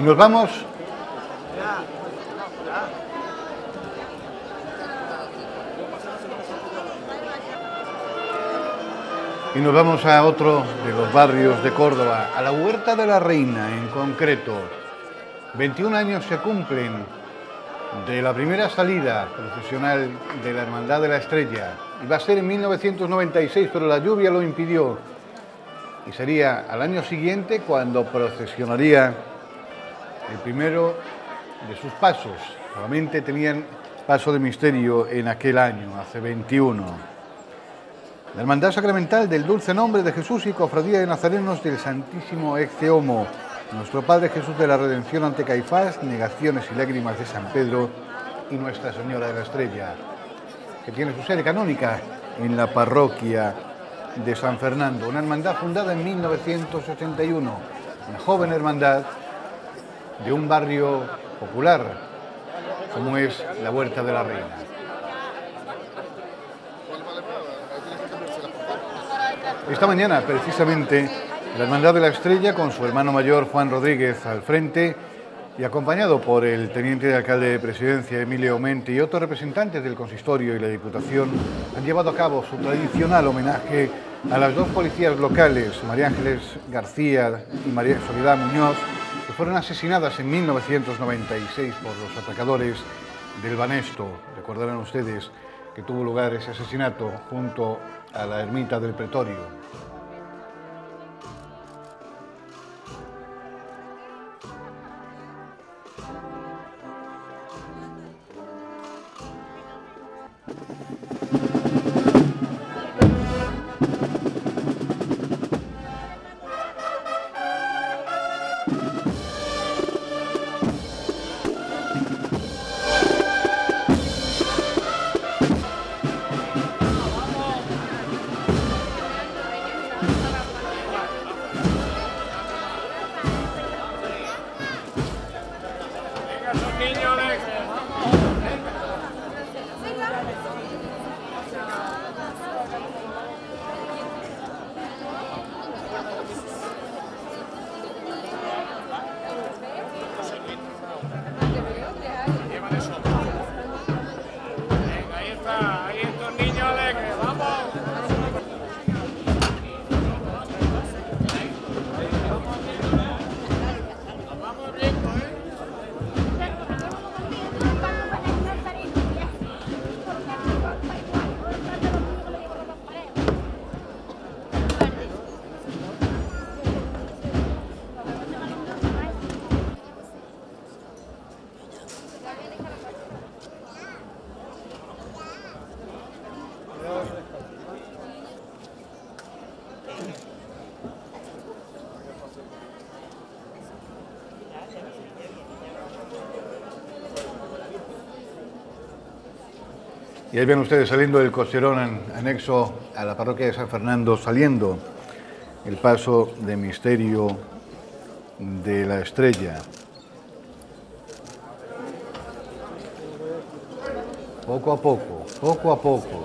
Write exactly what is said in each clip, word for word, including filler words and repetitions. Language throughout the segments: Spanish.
Y nos vamos y nos vamos a otro de los barrios de Córdoba, a la Huerta de la Reina en concreto. veintiún años se cumplen de la primera salida procesional de la Hermandad de la Estrella. Iba a ser en mil novecientos noventa y seis, pero la lluvia lo impidió. Y sería al año siguiente cuando procesionaría el primero de sus pasos. Solamente tenían paso de misterio en aquel año, hace veintiuno. La Hermandad Sacramental del Dulce Nombre de Jesús y Cofradía de Nazarenos del Santísimo Ecce Homo. Nuestro Padre Jesús de la Redención ante Caifás, Negaciones y Lágrimas de San Pedro y Nuestra Señora de la Estrella, que tiene su sede canónica en la parroquia de San Fernando. Una hermandad fundada en mil novecientos ochenta y uno, una joven hermandad de un barrio popular como es la Huerta de la Reina. Esta mañana, precisamente, la Hermandad de la Estrella, con su hermano mayor Juan Rodríguez al frente y acompañado por el teniente de alcalde de Presidencia Emilio Aumente y otros representantes del consistorio y la Diputación, han llevado a cabo su tradicional homenaje a las dos policías locales, María Ángeles García y María Soledad Muñoz, que fueron asesinadas en mil novecientos noventa y seis por los atacadores del Banesto. Recordarán ustedes que tuvo lugar ese asesinato junto a la ermita del Pretorio. Y ahí ven ustedes saliendo del costerón anexo a la parroquia de San Fernando, saliendo el paso de misterio de la Estrella. Poco a poco, poco a poco.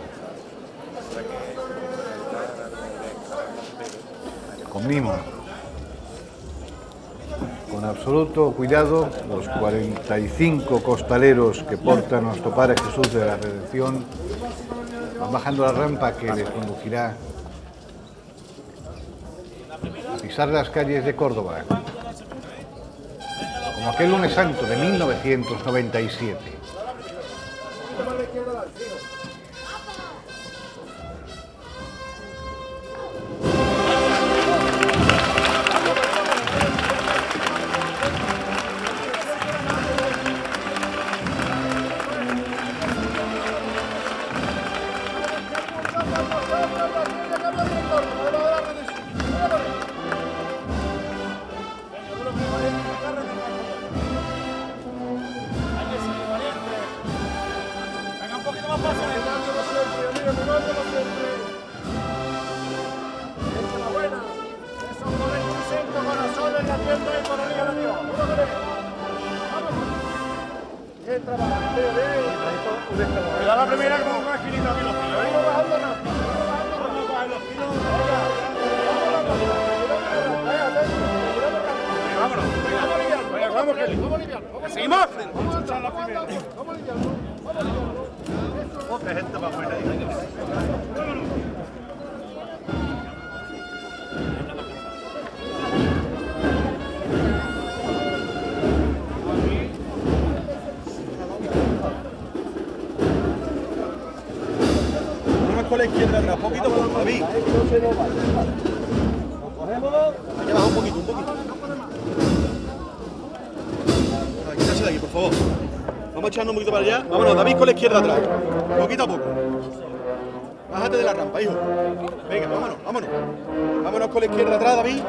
Con mimo. Con absoluto cuidado, los cuarenta y cinco costaleros que porta nuestro Padre Jesús de la Redención van bajando la rampa que les conducirá a pisar las calles de Córdoba, como aquel lunes santo de mil novecientos noventa y siete. Otra gente va afuera. Con la izquierda atrás, poquito por David. Aquí abajo un poquito, un poquito. Aquí, quítase de aquí, por favor. Vamos echando un poquito para allá. Vámonos, David con la izquierda atrás. Poquito a poco. Bájate de la rampa, hijo. Venga, vámonos, vámonos. Vámonos con la izquierda atrás, David.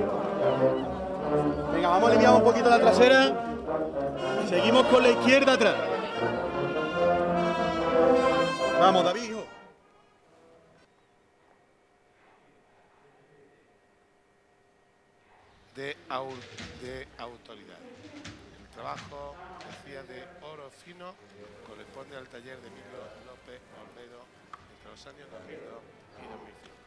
Venga, vamos a aliviar un poquito la trasera. Seguimos con la izquierda atrás. Vamos, David, hijo. De, au, de autoridad. El trabajo, decía, de oro fino corresponde al taller de Emilio López Olmedo entre los años dos mil dos y dos mil cinco.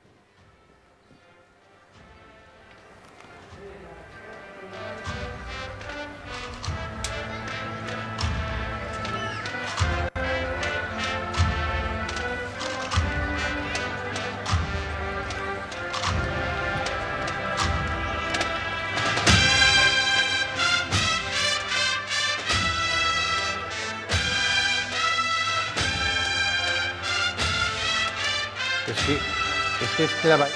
Es que, es que es clava.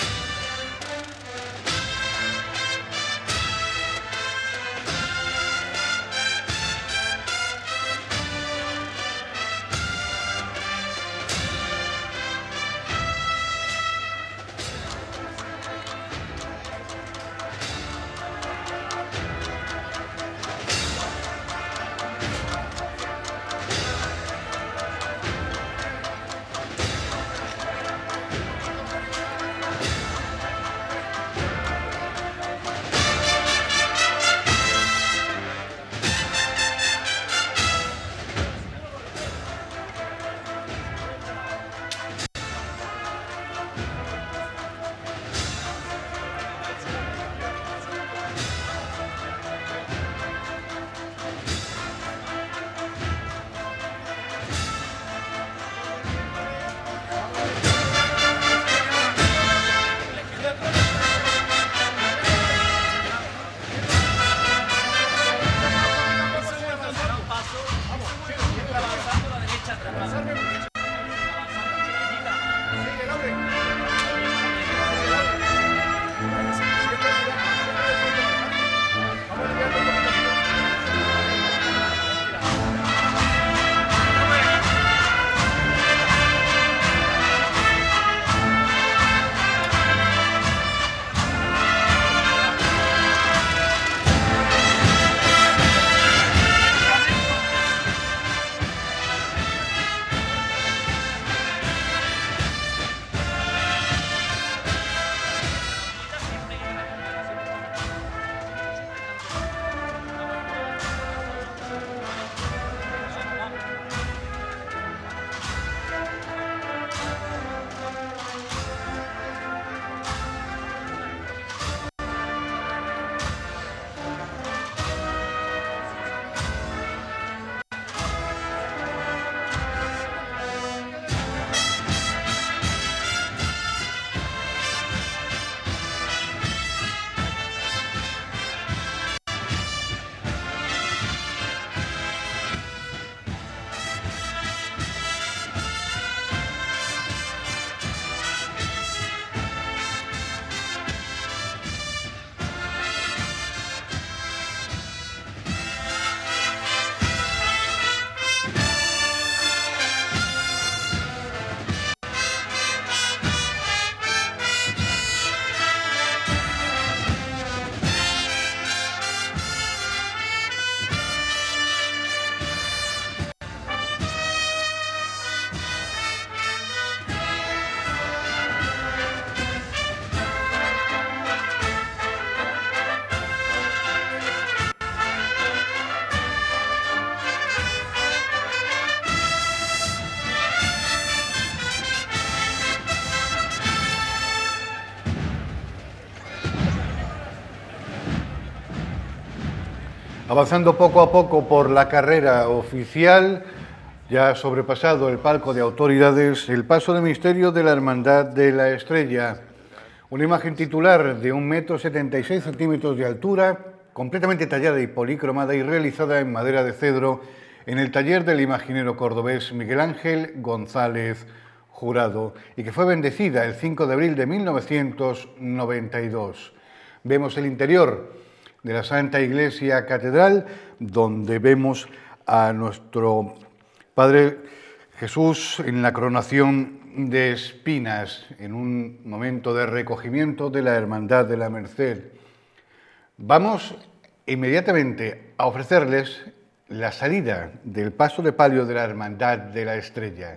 Avanzando poco a poco por la carrera oficial, ya ha sobrepasado el palco de autoridades el paso de misterio de la Hermandad de la Estrella. Una imagen titular de un metro setenta y seis centímetros de altura, completamente tallada y policromada y realizada en madera de cedro en el taller del imaginero cordobés Miguel Ángel González Jurado, y que fue bendecida el cinco de abril de mil novecientos noventa y dos. Vemos el interior de la Santa Iglesia Catedral, donde vemos a nuestro Padre Jesús en la coronación de espinas, en un momento de recogimiento de la Hermandad de la Merced. Vamos inmediatamente a ofrecerles la salida del paso de palio de la Hermandad de la Estrella.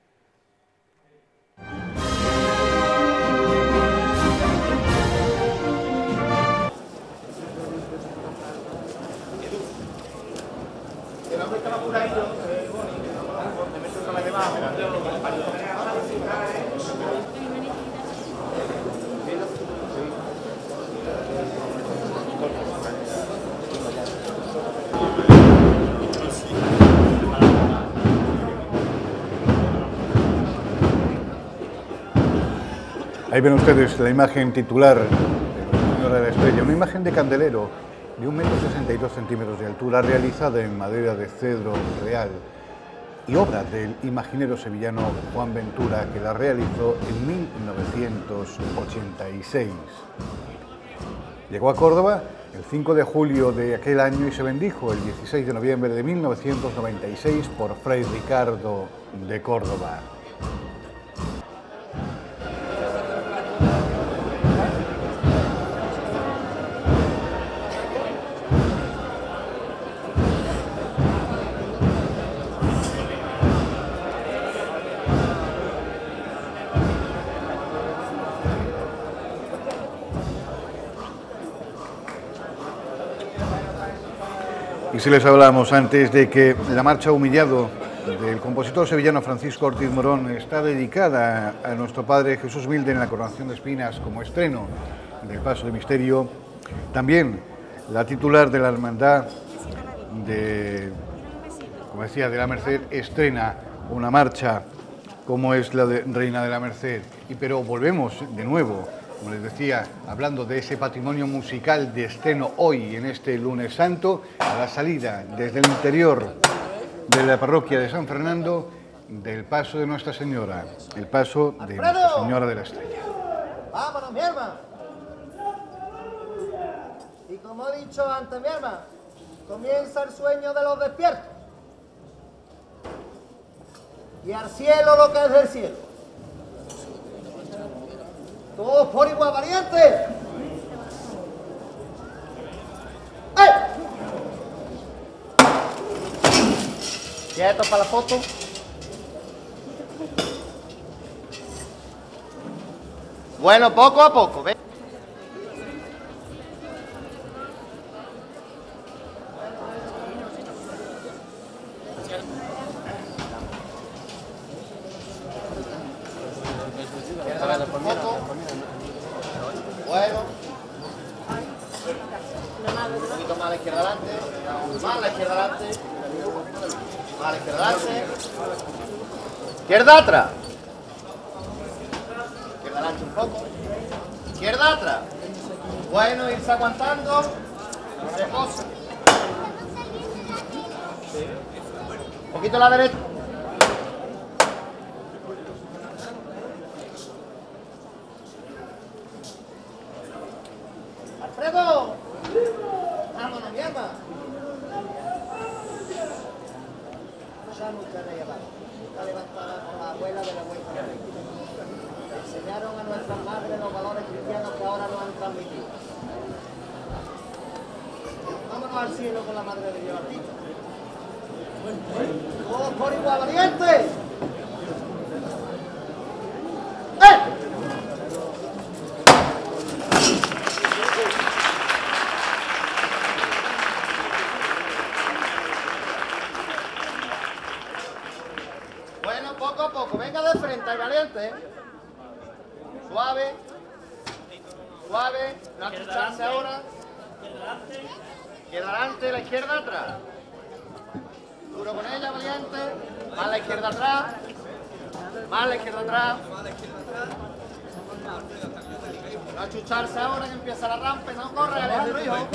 Ahí ven ustedes la imagen titular de Nuestra Señora de la Estrella, una imagen de candelero de un metro sesenta y dos centímetros de altura, realizada en madera de cedro real y obra del imaginero sevillano Juan Ventura, que la realizó en mil novecientos ochenta y seis. Llegó a Córdoba el cinco de julio de aquel año y se bendijo el dieciséis de noviembre de mil novecientos noventa y seis por Fray Ricardo de Córdoba. Y si les hablábamos antes de que la marcha Humillado del compositor sevillano Francisco Ortiz Morón está dedicada a nuestro Padre Jesús Milde en la coronación de espinas como estreno del paso de misterio, también la titular de la hermandad de, como decía, de la Merced, estrena una marcha como es la de Reina de la Merced. Y pero volvemos de nuevo, como les decía, hablando de ese patrimonio musical de estreno hoy, en este lunes santo, a la salida desde el interior de la parroquia de San Fernando del paso de Nuestra Señora, el paso de Nuestra Señora de la Estrella. ¡Vámonos, mi hermano! Y como he dicho antes, mi hermano, comienza el sueño de los despiertos. Y al cielo lo que es del cielo. Todos por igual, valientes. ¡Eh! ¿Quietos para la foto? Bueno, poco a poco, ¿ves? Bueno. Un poquito más a la izquierda adelante. Más a la izquierda adelante. Más a la izquierda adelante. Izquierda atrás. Izquierda adelante un poco. Izquierda atrás. Bueno, irse aguantando. Reposa. Un poquito a la derecha. ¡Alfredo! ¡Vámonos, mierda! Ya nunca le llevaron. Nunca levantada por la abuela de la vuelta. Enseñaron a nuestras madres los valores cristianos que ahora nos han transmitido. Vámonos al cielo con la Madre de Dios. ¡Todos por igual, valientes! ¡Eh! Bueno, poco a poco, venga de frente, al valiente. Suave, suave, no asustarse ahora. izquierda adelante, la izquierda atrás. Duro con ella, valiente. Más la izquierda atrás. Más la izquierda atrás. No achucharse ahora que empieza la rampa y no corre, Alejandro, hijo.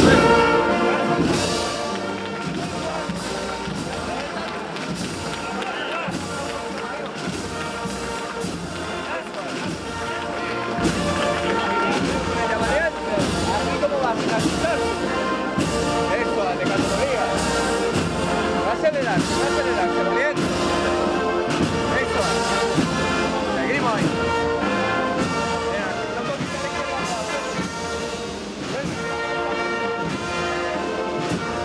Así como va a achucharse. Eso, de categoría. Va a acelerar, va a acelerar, se valiente. Eso. Seguimos ahí. Mira, un poquito de izquierda.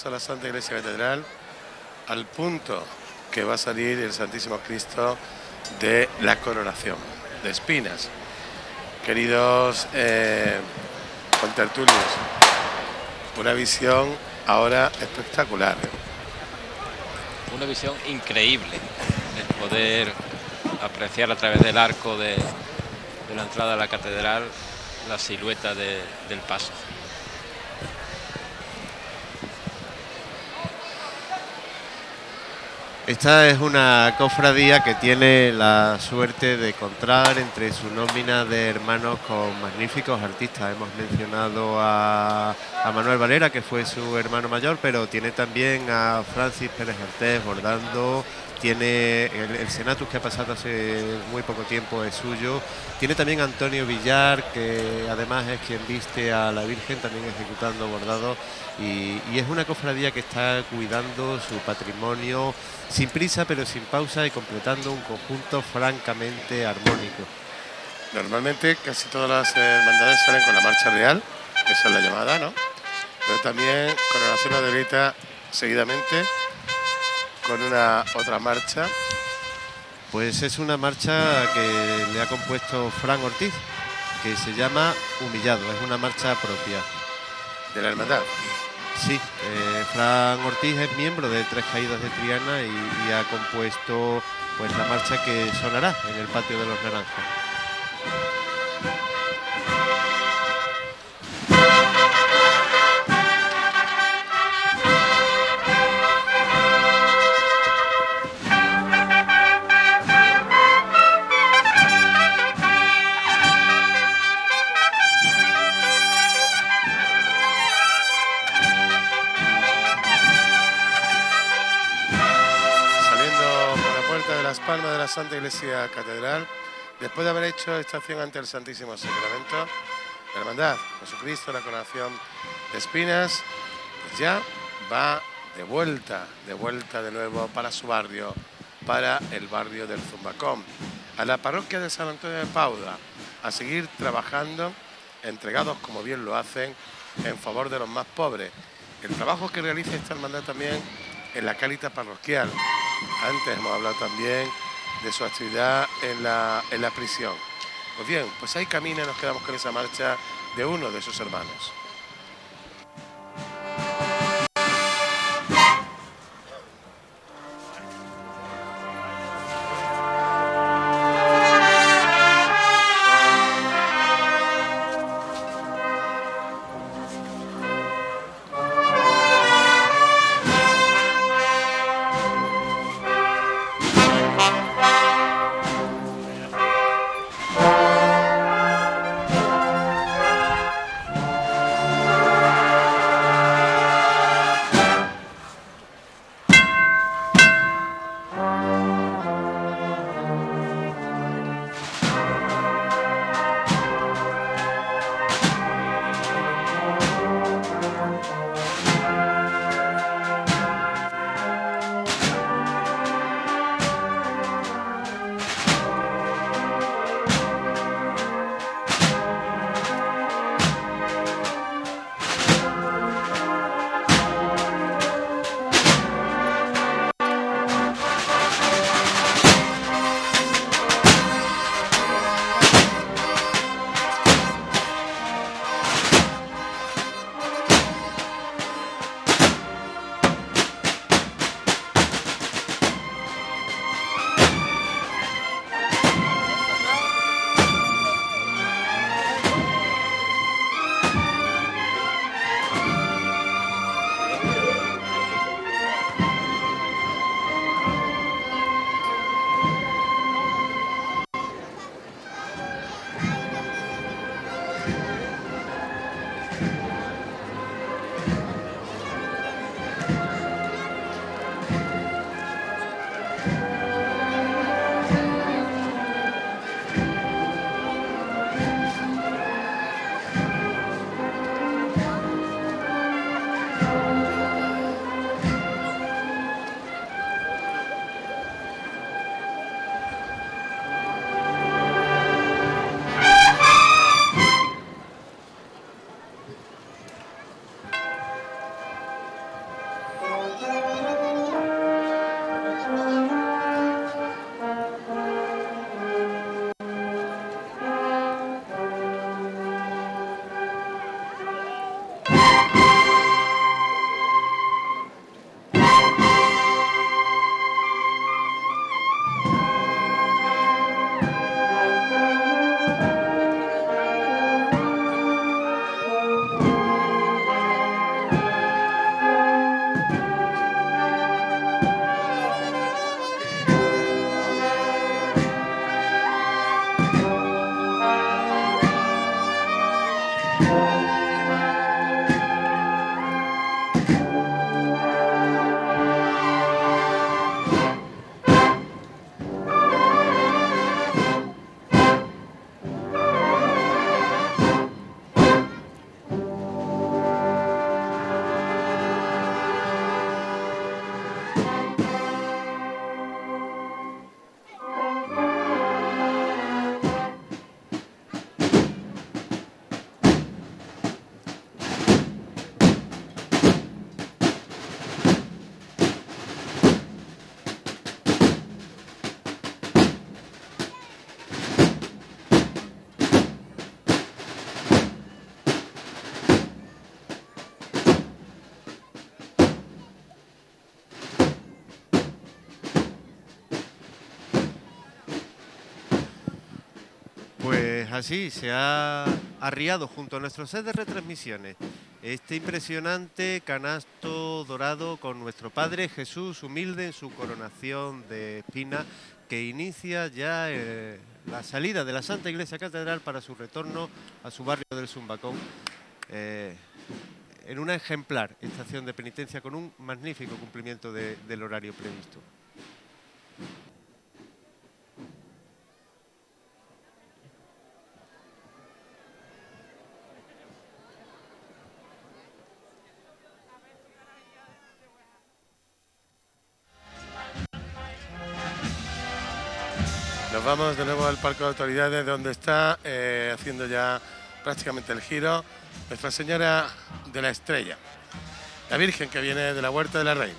paso a la Santa Iglesia Catedral al punto que va a salir el Santísimo Cristo de la coronación de espinas. Queridos eh, contertulios, una visión ahora espectacular. Una visión increíble, el poder apreciar a través del arco de, de la entrada a la catedral la silueta de, del paso. Esta es una cofradía que tiene la suerte de encontrar entre su nómina de hermanos con magníficos artistas. Hemos mencionado a, a Manuel Valera, que fue su hermano mayor, pero tiene también a Francis Pérez Artés bordando, tiene el, el Senatus, que ha pasado hace muy poco tiempo, es suyo. Tiene también a Antonio Villar, que además es quien viste a la Virgen, también ejecutando bordados. Y, y es una cofradía que está cuidando su patrimonio sin prisa pero sin pausa y completando un conjunto francamente armónico. Normalmente casi todas las hermandades salen con la marcha real, esa es la llamada, ¿no? Pero también con la oración de Rita seguidamente con una otra marcha. Pues es una marcha que le ha compuesto Fran Ortiz, que se llama Humillado, es una marcha propia. ¿De la hermandad? Sí, eh, Fran Ortiz es miembro de Tres Caídas de Triana y, y ha compuesto pues la marcha que sonará en el patio de los Naranjos. Palmas de la Santa Iglesia Catedral, después de haber hecho estación ante el Santísimo Sacramento, la Hermandad Jesucristo, la coronación de espinas, pues ya va de vuelta, de vuelta de nuevo para su barrio, para el barrio del Zumbacón, a la parroquia de San Antonio de Pauda, a seguir trabajando, entregados como bien lo hacen, en favor de los más pobres. El trabajo que realiza esta hermandad también en la Cáritas parroquial. Antes hemos hablado también de su actividad en la, en la prisión. Pues bien, pues ahí camina y nos quedamos con esa marcha de uno de sus hermanos. Pues así se ha arriado junto a nuestro set de retransmisiones este impresionante canasto dorado con nuestro Padre Jesús humilde en su coronación de espina, que inicia ya eh, la salida de la Santa Iglesia Catedral para su retorno a su barrio del Zumbacón, eh, en una ejemplar estación de penitencia con un magnífico cumplimiento de, del horario previsto. Nos vamos de nuevo al Palco de Autoridades, donde está eh, haciendo ya prácticamente el giro Nuestra Señora de la Estrella, la Virgen que viene de la Huerta de la Reina.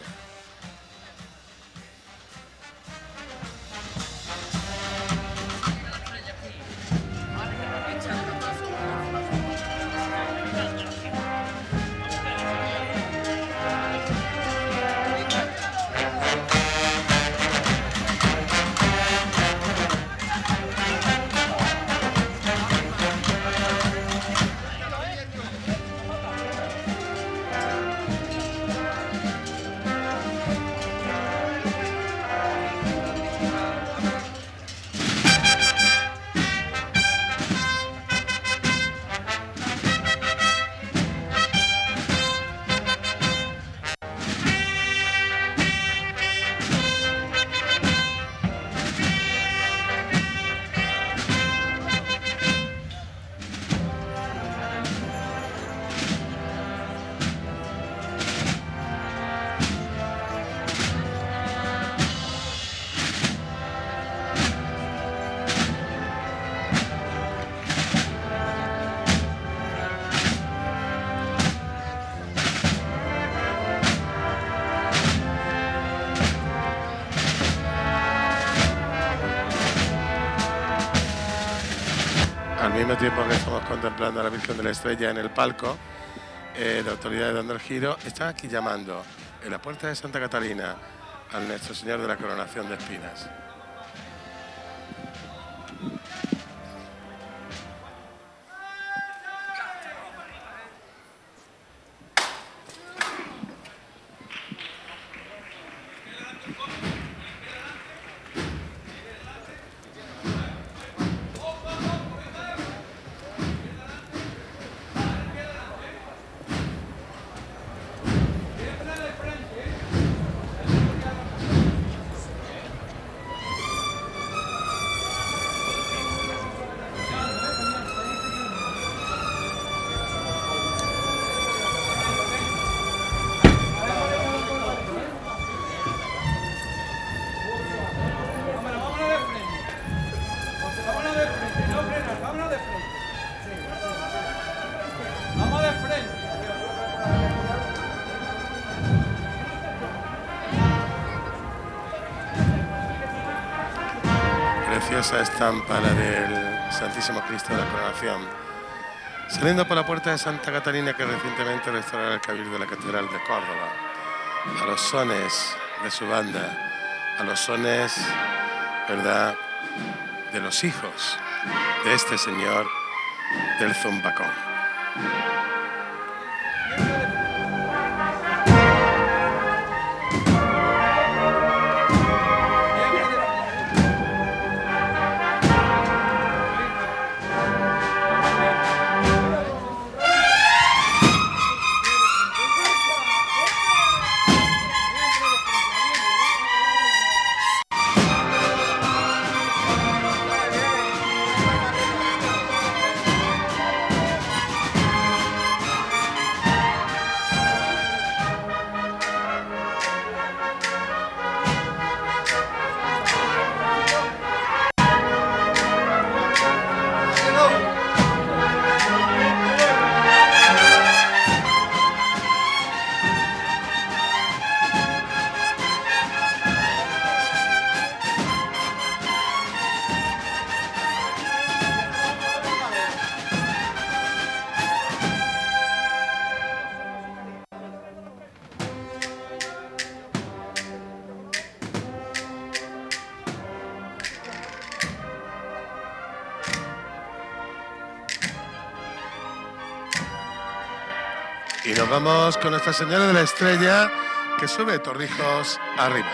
Al mismo tiempo que estamos contemplando a la Virgen de la Estrella en el palco, eh, la autoridad dando el giro, está aquí llamando en la puerta de Santa Catalina al Nuestro Señor de la Coronación de Espinas. Preciosa estampa la del Santísimo Cristo de la Coronación, saliendo por la puerta de Santa Catalina, que recientemente restaurará el Cabildo de la Catedral de Córdoba, a los sones de su banda, a los sones, ¿verdad?, de los hijos de este señor del Zumbacón. Y nos vamos con Nuestra Señora de la Estrella, que sube Torrijos arriba.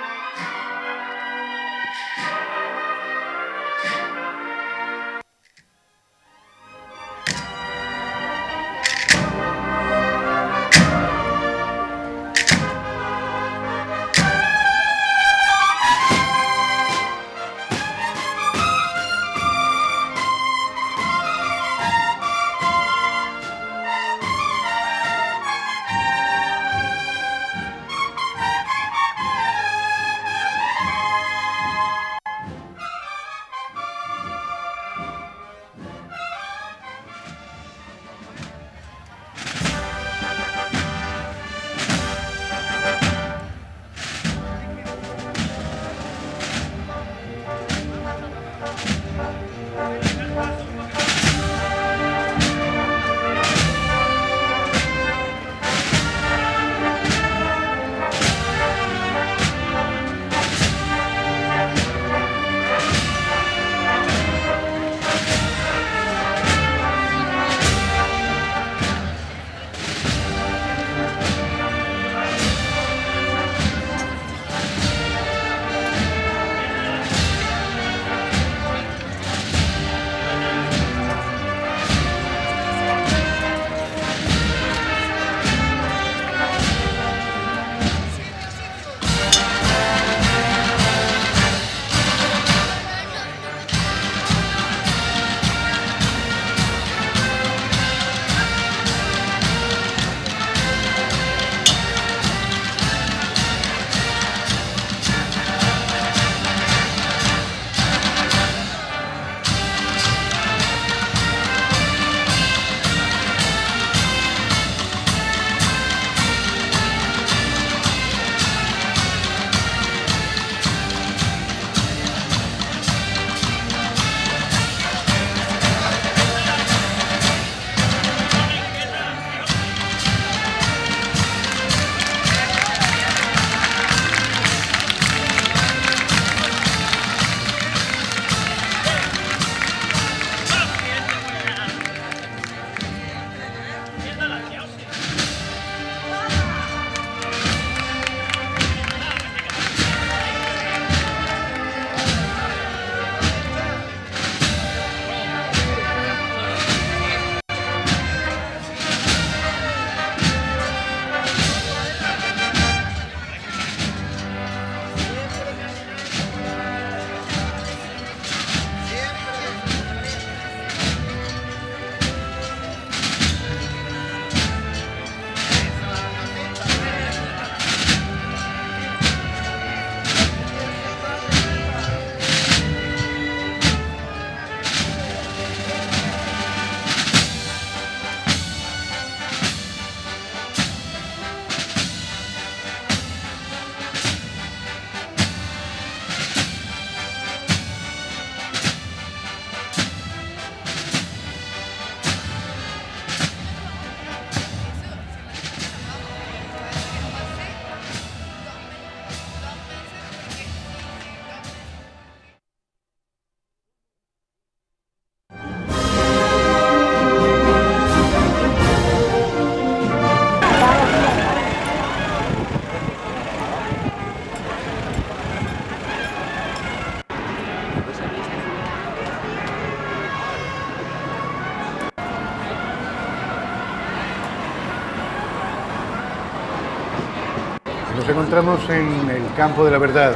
Nos encontramos en el Campo de la Verdad,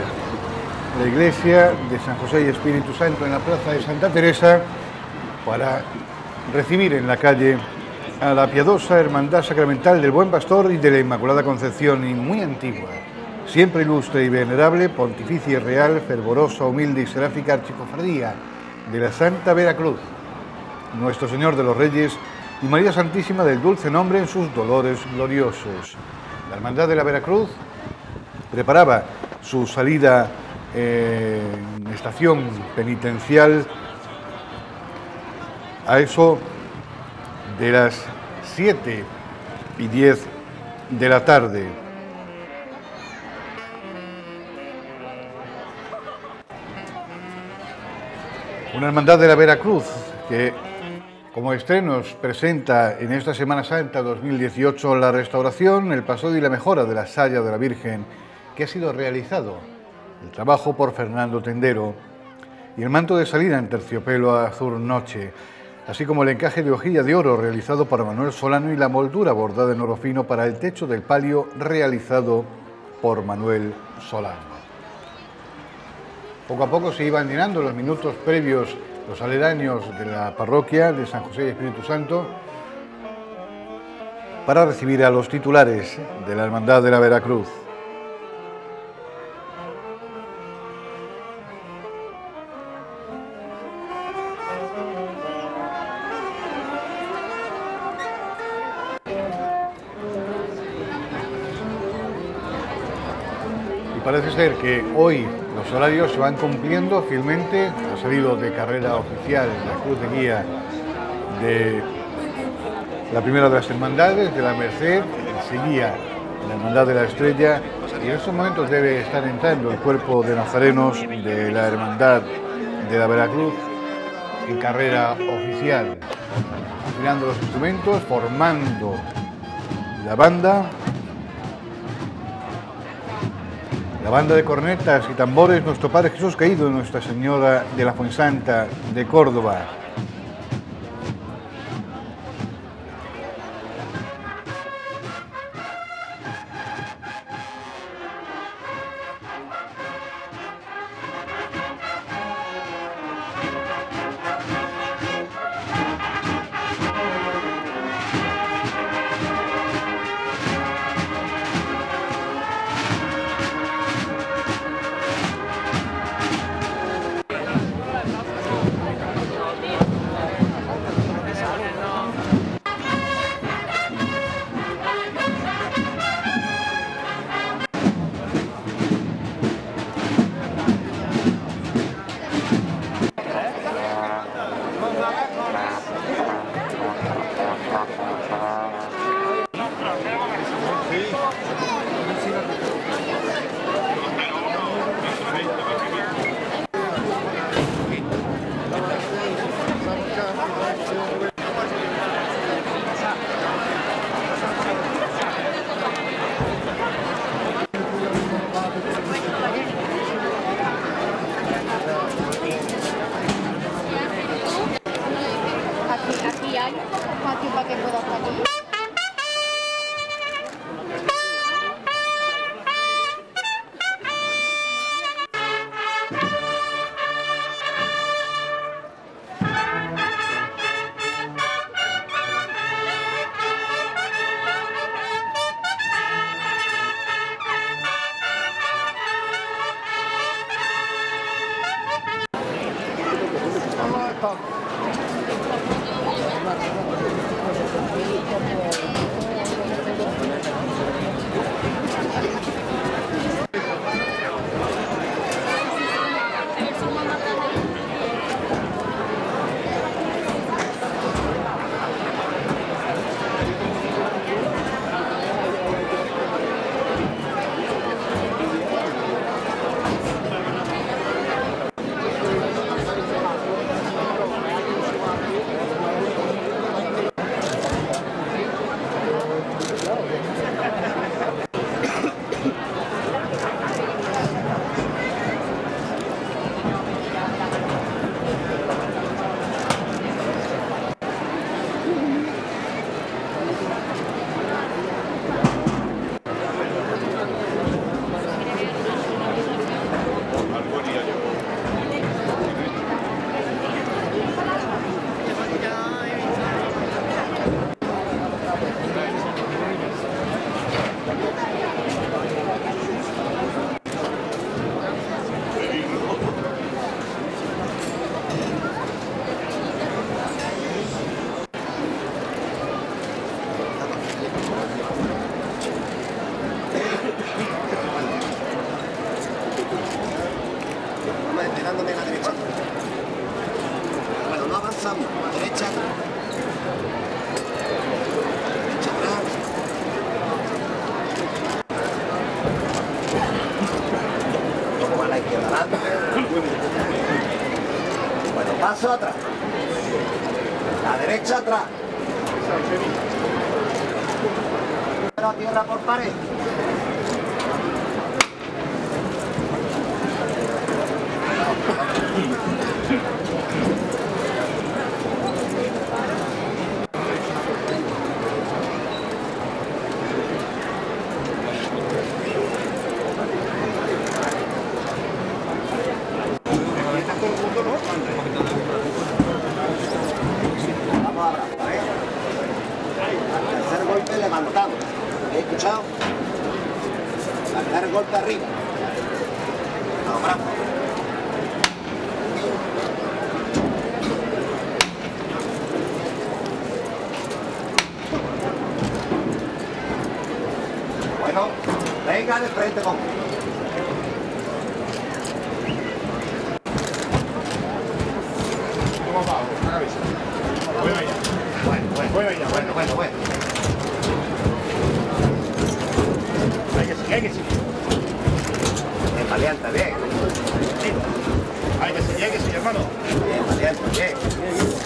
la iglesia de San José y Espíritu Santo en la plaza de Santa Teresa, para recibir en la calle a la piadosa Hermandad Sacramental del Buen Pastor y de la Inmaculada Concepción, y muy antigua, siempre ilustre y venerable, pontificia y real, fervorosa, humilde y seráfica archicofradía de la Santa Veracruz, Nuestro Señor de los Reyes y María Santísima del Dulce Nombre en sus dolores gloriosos. La Hermandad de la Veracruz preparaba su salida eh, en estación penitencial a eso de las siete y diez de la tarde. Una hermandad de la Veracruz que Como estrenos presenta en esta Semana Santa dos mil dieciocho la restauración, el paseo y la mejora de la Salla de la Virgen, que ha sido realizado el trabajo por Fernando Tendero, y el manto de salida en terciopelo azul noche, así como el encaje de hojilla de oro realizado por Manuel Solano y la moldura bordada en oro fino para el techo del palio realizado por Manuel Solano. Poco a poco se iban llenando los minutos previos los aledaños de la parroquia de San José y Espíritu Santo para recibir a los titulares de la Hermandad de la Veracruz. Y parece ser que hoy los horarios se van cumpliendo fielmente. Ha salido de carrera oficial la cruz de guía de la primera de las hermandades, de la Merced, seguía la Hermandad de la Estrella, y en estos momentos debe estar entrando el cuerpo de nazarenos de la Hermandad de la Veracruz en carrera oficial, afilando los instrumentos, formando la banda. La banda de cornetas y tambores, Nuestro Padre Jesús Caído, Nuestra Señora de la Fuensanta de Córdoba. Paso atrás. La derecha atrás. La tierra por pared. Vamos a abrazar, ¿eh? Al tercer golpe levantamos. ¿Habéis escuchado? Tercer golpe arriba. Los brazos. Bueno, venga de frente con. Bueno, bueno, bueno, bueno. Hay que seguir, hay que seguir. Bien, valiente, bien. Hay que seguir, hay que seguir, hermano. Bien, valiente, bien.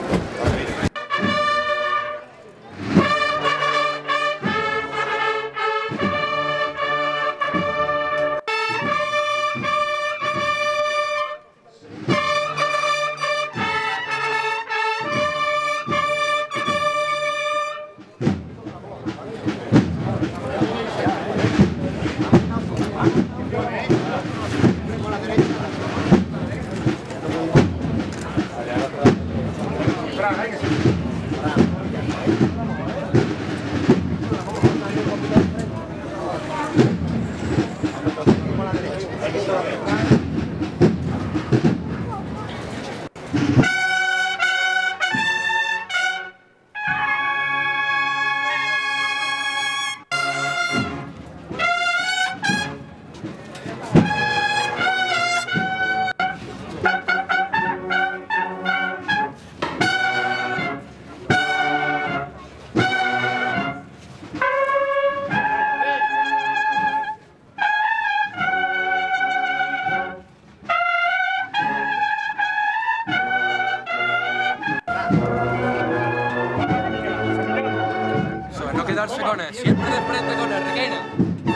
Sobre no quedarse con él, siempre de frente con el Requena.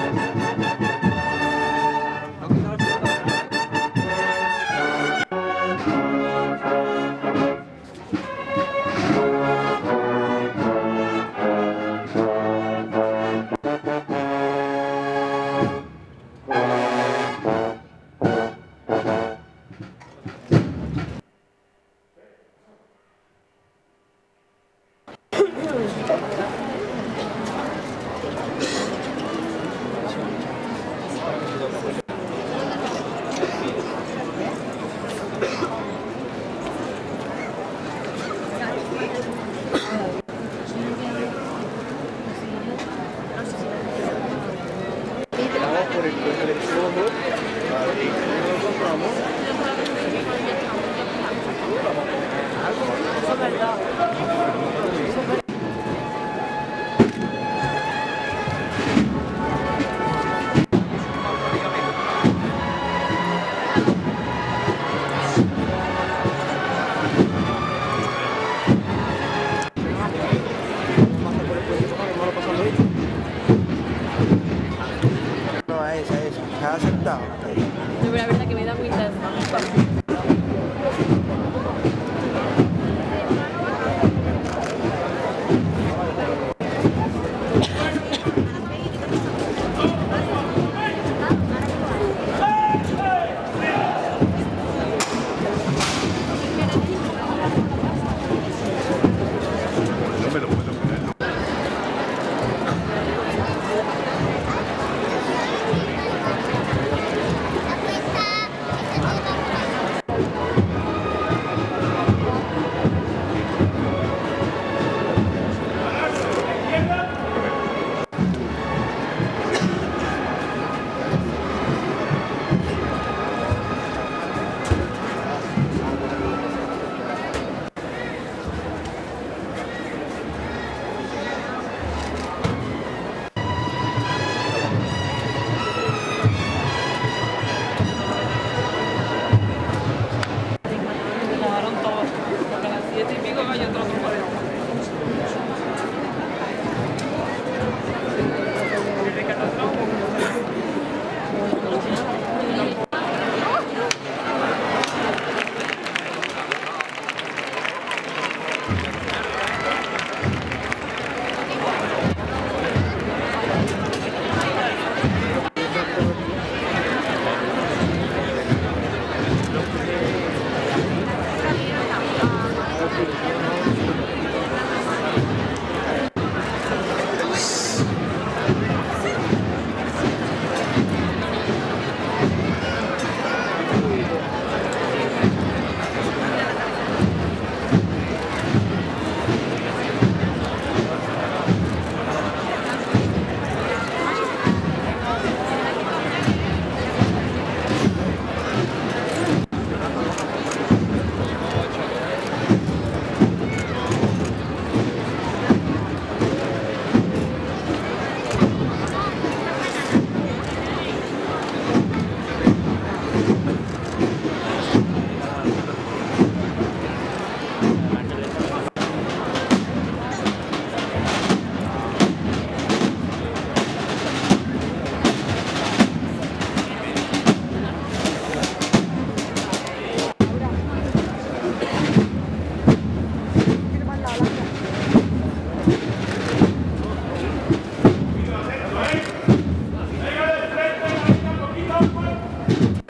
Yo, la verdad que me da muy intensa.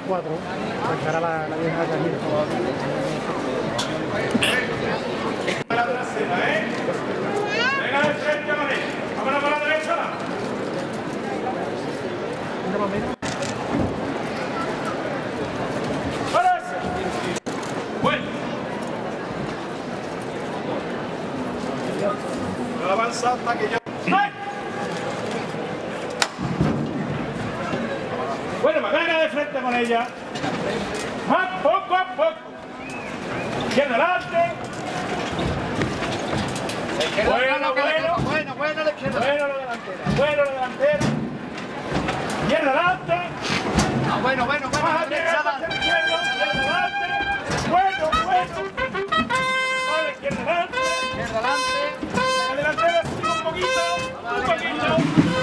cuatro, sacará la, la vieja cajita. La trasera, ¿eh? Venga de frente, María. Vámonos para la derecha. ¡Para ese! Bueno. No avanza hasta que yo... ¡Ay! Bueno, me venga de frente con ella. Más poco a poco. Izquierda adelante. Bueno, bueno, bueno, bueno, la izquierda. Bueno, la delantera. Bueno, la delantera. Izquierda adelante. Ah, bueno, bueno, bueno. Más derecha adelante. Izquierda adelante. Bueno, bueno. Vale, izquierda adelante. Izquierda adelante. La delantera sigue un poquito. Un poquito.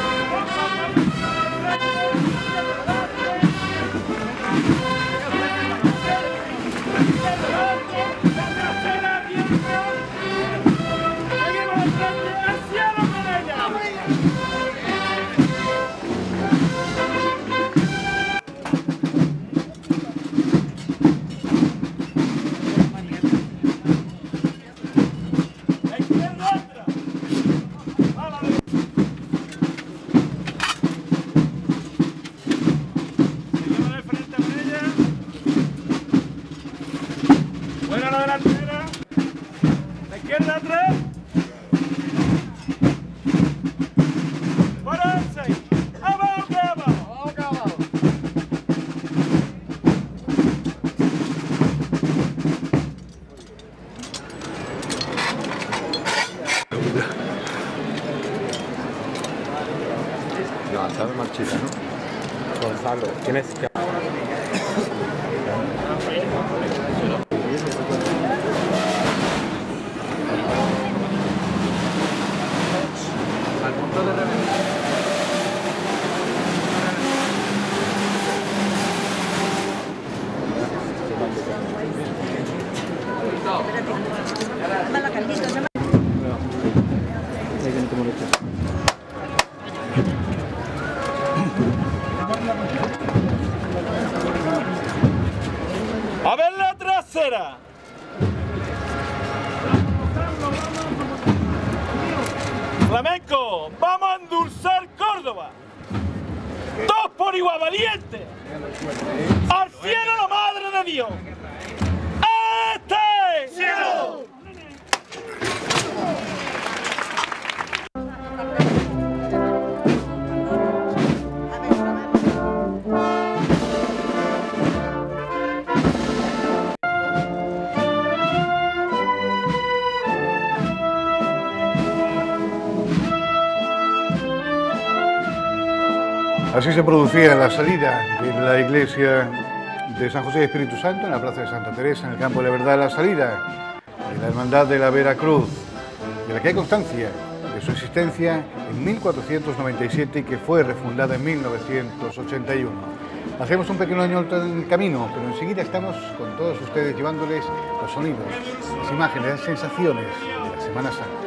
Buena la delantera. La izquierda atrás. Por el seis. Abajo que abajo. Abajo que abajo. No, sabe marchita, ¿no? Gonzalo, tienes que... Al punto de reventar. A ver la trasera. Flamenco, vamos a endulzar Córdoba. Dos por igual valiente. Al cielo la madre de Dios. ¡Este! ¡Cielo! Así se producía la salida de la iglesia de San José y Espíritu Santo en la plaza de Santa Teresa, en el campo de la Verdad, la salida de la Hermandad de la Veracruz, de la que hay constancia de su existencia en mil cuatrocientos noventa y siete y que fue refundada en mil novecientos ochenta y uno. Hacemos un pequeño alto en el camino, pero enseguida estamos con todos ustedes llevándoles los sonidos, las imágenes, las sensaciones de la Semana Santa.